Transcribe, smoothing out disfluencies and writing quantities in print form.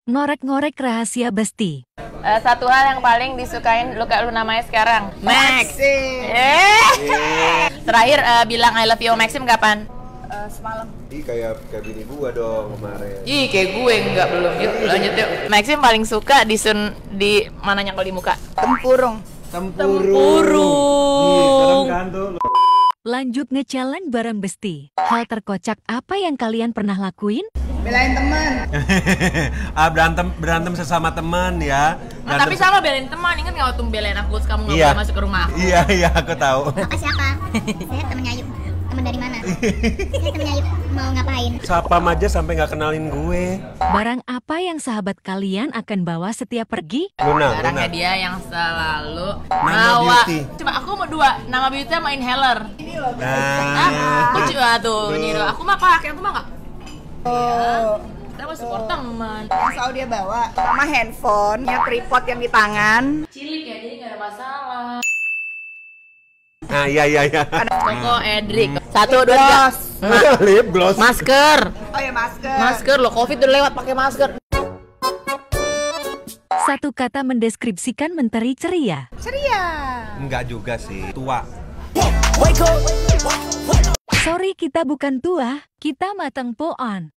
Ngorek-ngorek rahasia Besti. Satu hal yang paling disukain lu namanya sekarang, Maxim. Terakhir bilang I love you Maxim kapan? Semalam. Ih kayak bini gua dong kemarin. Ih kayak gue enggak, belum. Yuk lanjut yuk. Maxim paling suka di mana nyangkol di muka? Tempurung. Tempurung. Lanjut nge-challenge bareng Besti. Hal terkocak apa yang kalian pernah lakuin? Belain teman. berantem sesama teman ya. Nah, tapi sama belain teman, ingat nggak waktu belain aku terus kamu nggak Iya. boleh masuk ke rumah aku? Iya aku tahu. Bapak siapa? Saya temennya Ayu. Temen dari mana? Saya temennya Ayu. Mau ngapain? Sapam aja sampai nggak kenalin gue. Barang apa yang sahabat kalian akan bawa setiap pergi? Luna. Barangnya dia yang selalu Nama bawa. beauty. Coba aku mau dua, nama beauty sama inhaler. Nah, Lucu tuh, ini loh. Aku mah pakai, aku mah nggak. Kita mah support teman. Yang selalu dia bawa sama handphone, ya tripod yang di tangan. Cilik ya, jadi nggak ada masalah. iya. Koko Edric. 1, 2, 3. Lip gloss. Masker. Oh ya masker. Masker lo, Covid udah lewat pakai masker. Satu kata mendeskripsikan Menteri ceria. Ceria. Enggak juga sih. Tua. Sorry kita bukan tua, kita matang poon.